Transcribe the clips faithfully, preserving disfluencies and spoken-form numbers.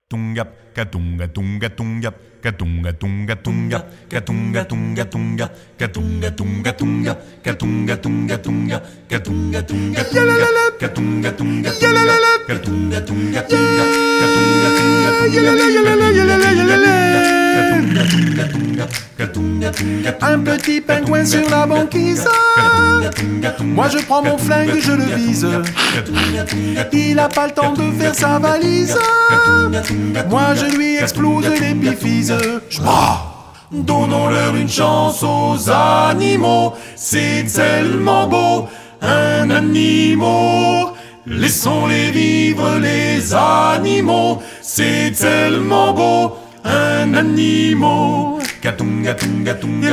Tunga, katunga, tunga, tunga, katunga, tunga, tunga, katunga, tunga, tunga, katunga, tunga, tunga, katunga, tunga, tunga, katunga, tunga, tunga, katunga, tunga, tunga, katunga, tunga, tunga, katunga, tunga, tunga. Un petit pingouin sur la banquise. Moi je prends mon flingue, je le vise. Il a pas le temps de faire sa valise. Moi je lui explose l'épiphyse. J'bats. Donnons-leur une chance aux animaux. C'est tellement beau, un animal. Laissons-les vivre les animaux. C'est tellement beau, un animal. Katunga, tunga, tunga,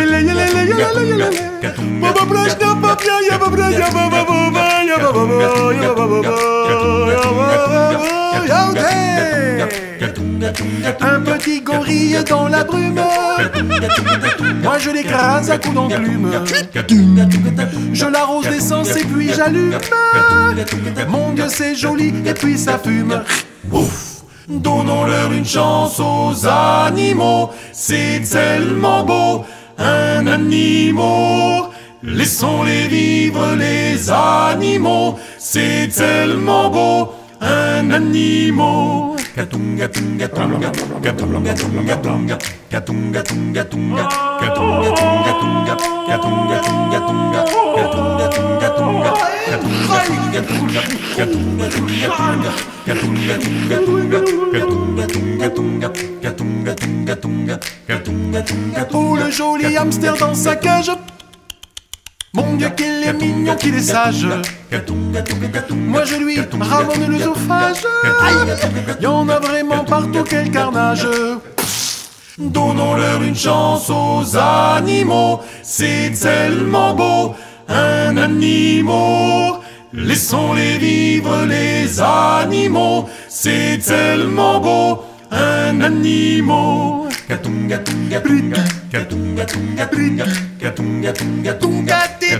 un petit gorille dans la brume. Moi je l'écrase à coups d'enclume. Je l'arrose d'essence et puis j'allume. Mon Dieu c'est joli et puis ça fume. Ouf. Donnons-leur une chance aux animaux, c'est tellement beau, un animal. Laissons-les vivre les animaux, c'est tellement beau, un animal. Katunga, tunga, tunga, katunga, tunga, tunga, katunga, tunga, tunga, katunga, tunga, tunga, katunga, tunga, tunga, katunga, tunga, tunga, katunga, tunga, tunga, katunga, tunga, tunga, katunga, tunga, tunga, katunga, tunga, tunga, katunga, tunga, tunga, katunga, tunga, tunga. Oh le joli hamster dans sa cage. Mon Dieu qu'il est mignon, qu'il est sage. Moi je lui ramène l'œsophage. Y'en a vraiment partout, quel carnage. Donnons-leur une chance aux animaux, c'est tellement beau, un animal. Laissons-les vivre les animaux, c'est tellement beau, un animal. Katunga, tunga, tunga, katunga, tunga, tunga, katunga, tunga, tunga,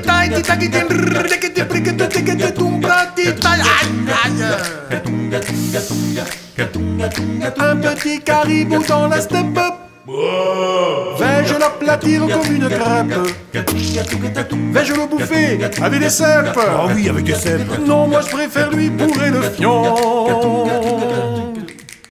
katunga, tunga, tunga, katunga, tunga. Un petit caribou dans la steppe. Vais-je l'aplatir comme une crêpe? Vais-je le bouffer avec des cèpes? Ah oui, avec des cèpes. Non, moi je préfère lui bourrer le fion.